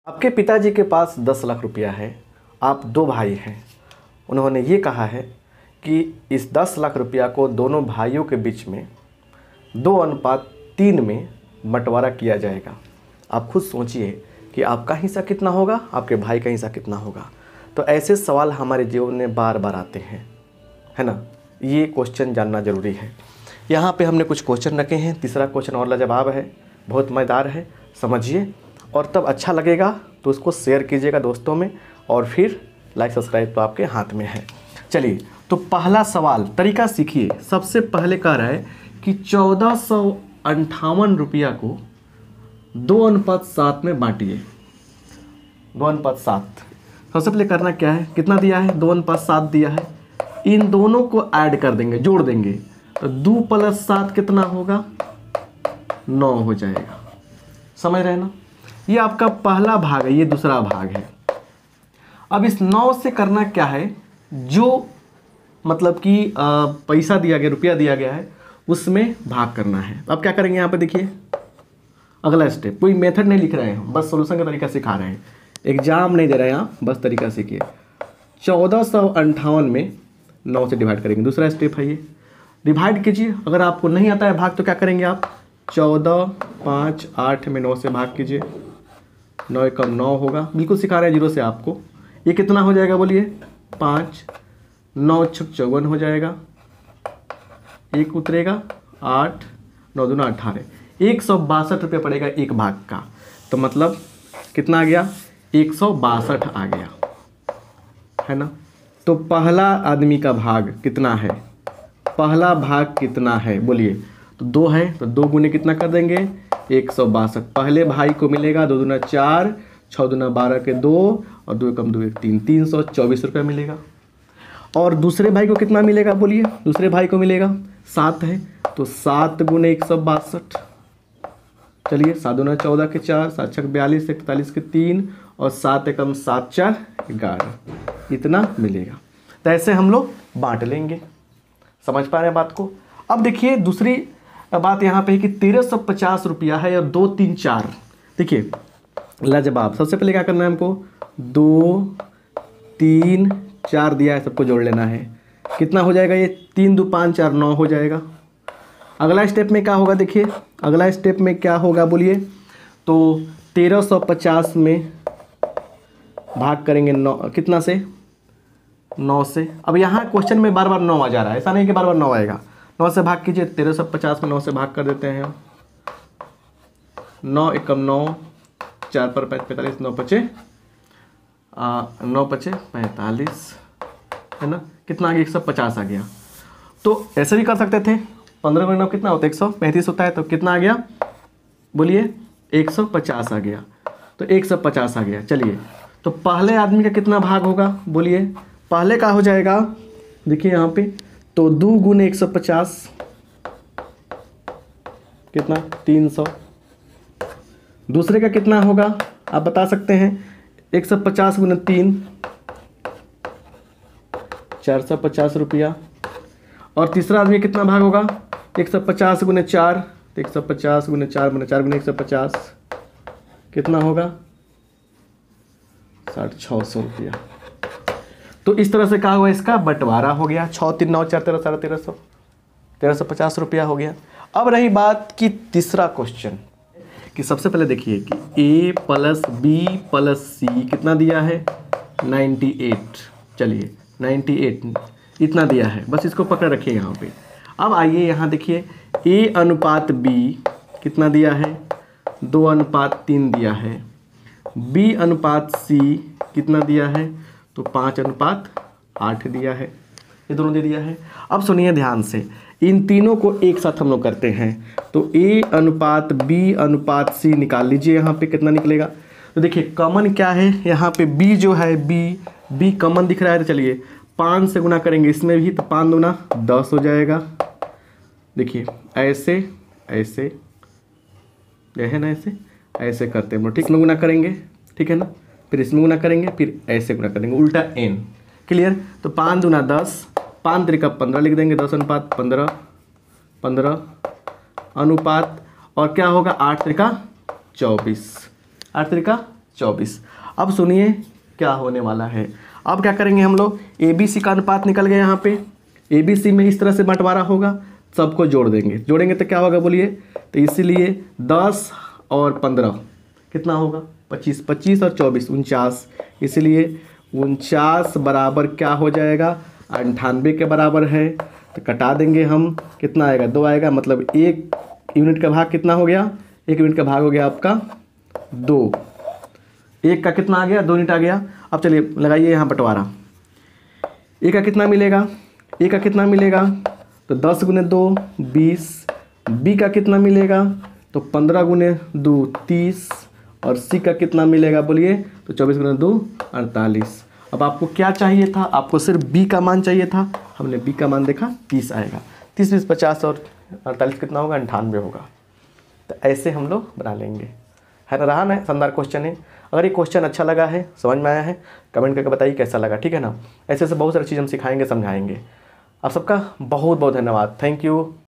आपके पिताजी के पास 10 लाख रुपया है। आप दो भाई हैं। उन्होंने ये कहा है कि इस 10 लाख रुपया को दोनों भाइयों के बीच में 2:3 में बंटवारा किया जाएगा। आप खुद सोचिए कि आपका हिस्सा कितना होगा, आपके भाई का हिस्सा कितना होगा। तो ऐसे सवाल हमारे जीवन में बार बार आते हैं, है ना। ये क्वेश्चन जानना ज़रूरी है। यहाँ पे हमने कुछ क्वेश्चन रखे हैं। तीसरा क्वेश्चन और लाजवाब है, बहुत मज़ेदार है, समझिए और तब अच्छा लगेगा तो उसको शेयर कीजिएगा दोस्तों में, और फिर लाइक सब्सक्राइब तो आपके हाथ में है। चलिए, तो पहला सवाल, तरीका सीखिए। सबसे पहले कह रहा है कि 1458 रुपया को 2:7 में बांटिए। 2:7। सबसे पहले करना क्या है, कितना दिया है, 2:7 दिया है। इन दोनों को ऐड कर देंगे, जोड़ देंगे, तो 2 + 7 कितना होगा, 9 हो जाएगा। समझ रहे हैं ना। ये आपका पहला भाग है, ये दूसरा भाग है। अब इस 9 से करना क्या है, जो मतलब कि पैसा दिया गया, रुपया दिया गया है, उसमें भाग करना है। अब क्या करेंगे, यहाँ पे देखिए अगला स्टेप। कोई मेथड नहीं लिख रहे हैं, बस सोल्यूशन का तरीका सिखा रहे हैं। एग्जाम नहीं दे रहे हैं आप, बस तरीका सीखिए। 1458 में 9 से डिवाइड करेंगे। दूसरा स्टेप है ये, डिवाइड कीजिए। अगर आपको नहीं आता है भाग तो क्या करेंगे आप, 14, 5, 8 में 9 से भाग कीजिए। 9 एकम 9 होगा, बिल्कुल सिखा रहे हैं जीरो से आपको। ये कितना हो जाएगा बोलिए, 5, 9 × 6 = 54 हो जाएगा। 1 उतरेगा, 8, 9 दूना 18, 162 रुपये पड़ेगा एक भाग का। तो मतलब कितना आ गया, 162 आ गया, है ना। तो पहला आदमी का भाग कितना है, पहला भाग कितना है बोलिए, तो 2 है, तो 2 गुने कितना कर देंगे, 162। पहले भाई को मिलेगा 2 दूना 4, 6 दूना 12 के 2, और 2 एकम 2 1 3, 324 रुपये मिलेगा। और दूसरे भाई को कितना मिलेगा बोलिए, दूसरे भाई को मिलेगा 7 है, तो 7 गुने 162। चलिए, 7 दूना 14 के 4, 7 6 42, 41 के 3, और 7 एकम 7 4 11, इतना मिलेगा। तो ऐसे हम लोग बांट लेंगे। समझ पा रहे हैं बात को। अब देखिए दूसरी बात यहाँ पे है कि 1350 रुपया है और 2 3 4। देखिए लाजवाब। सबसे पहले क्या करना है हमको, 2 3 4 दिया है, सबको जोड़ लेना है। कितना हो जाएगा ये, 3 2 5 4 9 हो जाएगा। अगला स्टेप में क्या होगा, देखिए अगला स्टेप में क्या होगा बोलिए, तो 1350 में भाग करेंगे 9 कितना से, 9 से। अब यहाँ क्वेश्चन में बार बार 9 आ जा रहा है, ऐसा नहीं कि बार बार 9 आएगा। 9 से भाग कीजिए, 1350 में 9 से भाग कर देते हैं। 9 एकम 9, 4 पर 5 45, 9 पचे 45, है ना। कितना आ गया, 150 आ गया। तो ऐसे भी कर सकते थे, 15 में 9 कितना होता है, 135 होता है। तो कितना आ गया बोलिए, 150 आ गया। तो 150 आ गया। चलिए, तो पहले आदमी का कितना भाग होगा बोलिए, पहले का हो जाएगा, देखिए यहाँ पे, तो 2 गुने 150 कितना, 300। दूसरे का कितना होगा आप बता सकते हैं, 150 गुने 3, 450 रुपया। और तीसरा आदमी कितना भाग होगा, 150 गुने 4, 150 गुने 4 गुने 4 गुने 150 कितना होगा, 600 रुपया। तो इस तरह से क्या हुआ, इसका बंटवारा हो गया। 6 3 9 4 13 1300, 1350 रुपया हो गया। अब रही बात कि तीसरा क्वेश्चन, कि सबसे पहले देखिए कि A + B + C कितना दिया है, 98। चलिए 98 इतना दिया है, बस इसको पकड़ रखिए यहाँ पे। अब आइए यहाँ देखिए, A/B कितना दिया है, 2:3 दिया है। B/C कितना दिया है, तो 5:8 दिया है। ये दोनों दे दिया है। अब सुनिए ध्यान से, इन तीनों को एक साथ हम लोग करते हैं। तो A/B/C निकाल लीजिए। यहाँ पे कितना निकलेगा, तो देखिए कॉमन क्या है, यहाँ पे B जो है, B कॉमन दिख रहा है। तो चलिए 5 से गुना करेंगे इसमें भी, तो 5 दूना 10 हो जाएगा। देखिए ऐसे ऐसे, यह है ना, ऐसे करते हैं हम लोग, ठीक। में गुना करेंगे, ठीक है ना, फिर इसमें गुना करेंगे, फिर ऐसे गुना करेंगे, उल्टा n। क्लियर। तो 5 दूना 10, 5 3 15 लिख देंगे, 10:15, 15 अनुपात, और क्या होगा, 8 3 24, 8 3 24। अब सुनिए क्या होने वाला है। अब क्या करेंगे हम लोग, ABC का अनुपात निकल गया यहाँ पे, ABC में इस तरह से बंटवारा होगा, सबको जोड़ देंगे, जोड़ेंगे तो क्या होगा बोलिए। तो इसीलिए 10 और 15 कितना होगा, 25, 25 और 24 49, इसलिए 49 बराबर क्या हो जाएगा, 98 के बराबर है। तो कटा देंगे हम, कितना आएगा, 2 आएगा, मतलब 1 यूनिट का भाग कितना हो गया, 1 यूनिट का भाग हो गया आपका 2, 1 का कितना आ गया, 2 यूनिट आ गया। अब चलिए लगाइए यहाँ बंटवारा, ए का कितना मिलेगा, ए का कितना मिलेगा, तो 10 गुने 2 20, बी का कितना मिलेगा, तो 15 गुने 2 30, और सी का कितना मिलेगा बोलिए, तो 24 गुने 2 48। अब आपको क्या चाहिए था, आपको सिर्फ बी का मान चाहिए था, हमने बी का मान देखा 30 आएगा, 30 20 50 और 48 कितना होगा, 98 होगा। तो ऐसे हम लोग बना लेंगे, है ना, रहा ना, शानदार क्वेश्चन है। अगर ये क्वेश्चन अच्छा लगा है, समझ में आया है, कमेंट करके बताइए कैसा लगा, ठीक है ना। ऐसे बहुत सारी चीज़ हम सिखाएंगे, समझाएंगे। आप सबका बहुत बहुत धन्यवाद, थैंक यू।